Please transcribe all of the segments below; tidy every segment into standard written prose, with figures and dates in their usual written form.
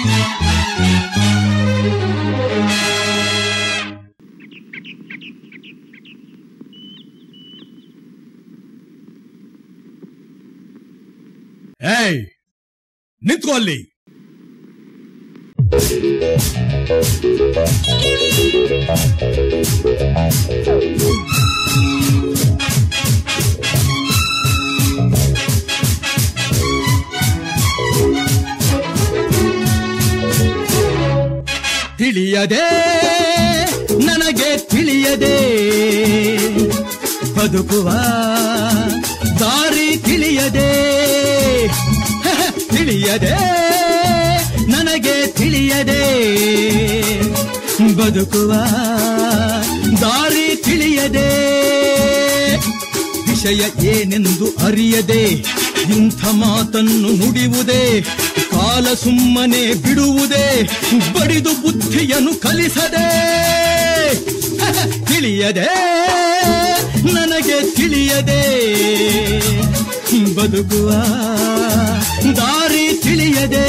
ಏಯ್, ನಿಂತ್ಕೋ ಅಲ್ಲಿ. ತಿಳಿಯದೆ ನನಗೆ ತಿಳಿಯದೆ ಬದುಕುವ ದಾರಿ ತಿಳಿಯದೆ, ತಿಳಿಯದೆ ನನಗೆ ತಿಳಿಯದೆ ಬದುಕುವ ದಾರಿ ತಿಳಿಯದೆ, ವಿಷಯ ಏನೆಂದು ಅರಿಯದೆ ಇಂಥ ಮಾತನ್ನು ನುಡಿಯುವುದೇ, ಕಾಲ ಸುಮ್ಮನೆ ಬಿಡುವುದೇ, ಬಡಿದು ಬುದ್ಧಿಯನ್ನು ಕಲಿಸದೆ. ತಿಳಿಯದೆ ನನಗೆ ತಿಳಿಯದೆ ಬದುಕುವ ದಾರಿ ತಿಳಿಯದೆ.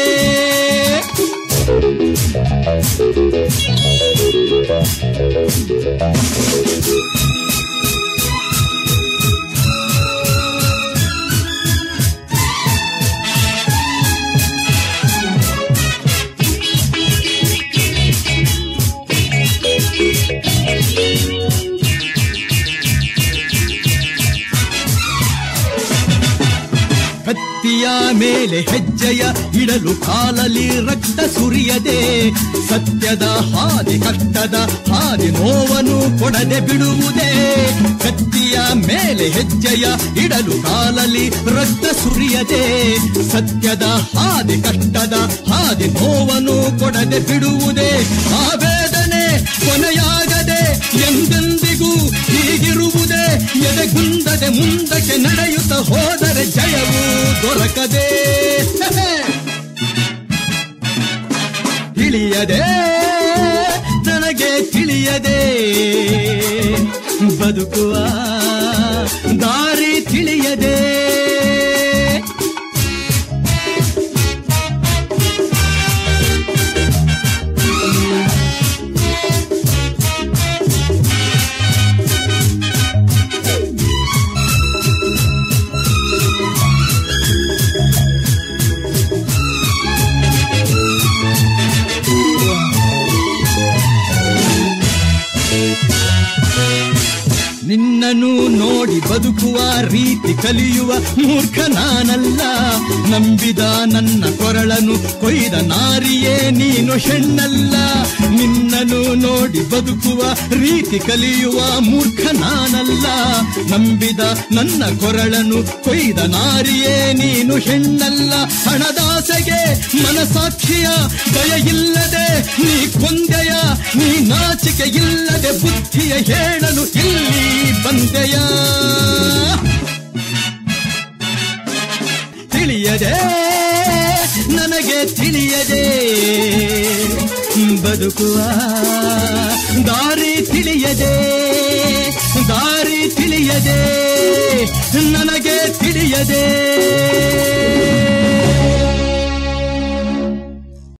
ಕತ್ತಿಯ ಮೇಲೆ ಹೆಜ್ಜೆಯ ಇಡಲು ಕಾಲಲ್ಲಿ ರಕ್ತ ಸುರಿಯದೆ, ಸತ್ಯದ ಹಾದಿ ಕಷ್ಟದ ಹಾದಿ ನೋವನ್ನು ಕೊಡದೆ ಬಿಡುವುದೇ. ಕತ್ತಿಯ ಮೇಲೆ ಹೆಜ್ಜೆಯ ಇಡಲು ಕಾಲಲ್ಲಿ ರಕ್ತ ಸುರಿಯದೆ, ಸತ್ಯದ ಹಾದಿ ಕಷ್ಟದ ಹಾದಿ ನೋವನ್ನು ಕೊಡದೆ ಬಿಡುವುದೇ. ಆ ವೇದನೆ ಕೊನೆಯಾಗದೆ ಎಂದೆಂದಿಗೂ ಹೀಗಿರುವುದೇ, ಎದೆಗುಂದದೆ ಮುಂದಕ್ಕೆ ನಡೆಯುತ್ತ ಹೋದರೆ ಜಯವು ದೊರಕದೆ. ತಿಳಿಯದೆ ನನಗೆ ತಿಳಿಯದೆ ಬದುಕುವ ದಾರಿ ತಿಳಿಯದೆ. ನಿನ್ನನ್ನು ನೋಡಿ ಬದುಕುವ ರೀತಿ ಕಲಿಯುವ ಮೂರ್ಖ ನಾನಲ್ಲ, ನಂಬಿದ ನನ್ನ ಕೊರಳನ್ನು ಕೊಯ್ದ ನಾರಿಯೇ ನೀನು ಹೆಣ್ಣಲ್ಲ. ನಿನ್ನನ್ನು ನೋಡಿ ಬದುಕುವ ರೀತಿ ಕಲಿಯುವ ಮೂರ್ಖ ನಾನಲ್ಲ, ನಂಬಿದ ನನ್ನ ಕೊರಳನ್ನು ಕೊಯ್ದ ನಾರಿಯೇ ನೀನು ಹೆಣ್ಣಲ್ಲ. ಹಣದಾಸೆಗೆ ಮನಸಾಕ್ಷಿಯ ದಯ ಇಲ್ಲದೆ ನೀ ಕೊಂದೆಯ, ನೀ ನಾಚಿಕೆ ಇಲ್ಲದೆ ಬುದ್ಧಿಯ ಹೇಳಲು ಇಲ್ಲಿ ಬಂದೆಯ. ತಿಳಿಯದೆ ನನಗೆ ತಿಳಿಯದೆ ಬದುಕುವ ದಾರಿ ತಿಳಿಯದೆ, ದಾರಿ ತಿಳಿಯದೆ ನನಗೆ ತಿಳಿಯದೆ.